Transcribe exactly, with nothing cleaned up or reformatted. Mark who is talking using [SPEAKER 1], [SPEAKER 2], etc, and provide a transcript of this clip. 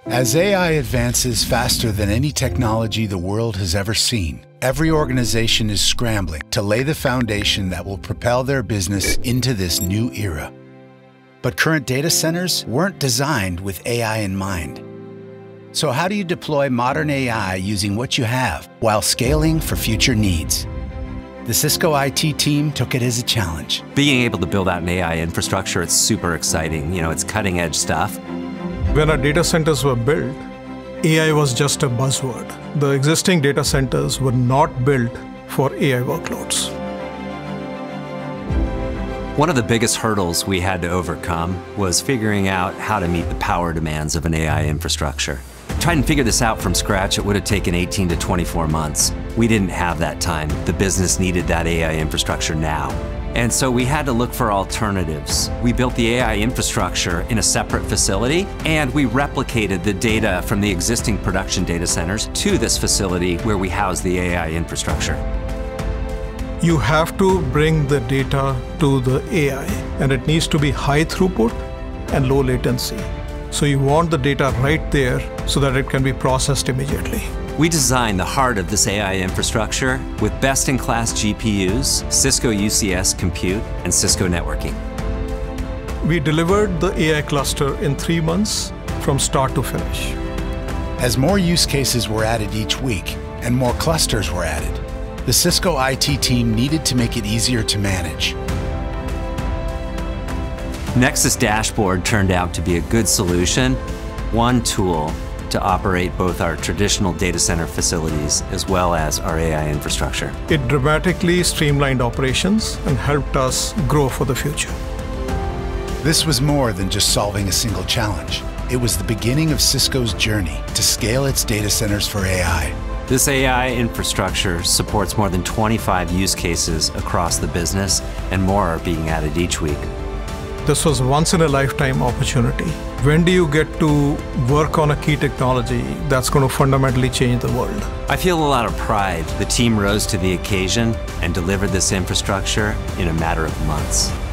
[SPEAKER 1] As A I advances faster than any technology the world has ever seen, every organization is scrambling to lay the foundation that will propel their business into this new era. But current data centers weren't designed with A I in mind. So how do you deploy modern A I using what you have while scaling for future needs? The Cisco I T team took it as a challenge.
[SPEAKER 2] Being able to build out an A I infrastructure, it's super exciting. You know, it's cutting edge stuff.
[SPEAKER 3] When our data centers were built, A I was just a buzzword. The existing data centers were not built for A I workloads.
[SPEAKER 2] One of the biggest hurdles we had to overcome was figuring out how to meet the power demands of an A I infrastructure. Trying to figure this out from scratch, it would have taken eighteen to twenty-four months. We didn't have that time. The business needed that A I infrastructure now. And so we had to look for alternatives. We built the A I infrastructure in a separate facility, and we replicated the data from the existing production data centers to this facility where we house the A I infrastructure.
[SPEAKER 3] You have to bring the data to the A I, and it needs to be high throughput and low latency. So you want the data right there so that it can be processed immediately.
[SPEAKER 2] We designed the heart of this A I infrastructure with best-in-class G P Us, Cisco U C S compute, and Cisco networking.
[SPEAKER 3] We delivered the A I cluster in three months from start to finish.
[SPEAKER 1] As more use cases were added each week and more clusters were added, the Cisco I T team needed to make it easier to manage.
[SPEAKER 2] Nexus Dashboard turned out to be a good solution, one tool to operate both our traditional data center facilities as well as our A I infrastructure.
[SPEAKER 3] It dramatically streamlined operations and helped us grow for the future.
[SPEAKER 1] This was more than just solving a single challenge. It was the beginning of Cisco's journey to scale its data centers for A I.
[SPEAKER 2] This A I infrastructure supports more than twenty-five use cases across the business, and more are being added each week.
[SPEAKER 3] This was once in a lifetime opportunity. When do you get to work on a key technology that's going to fundamentally change the world?
[SPEAKER 2] I feel a lot of pride. The team rose to the occasion and delivered this infrastructure in a matter of months.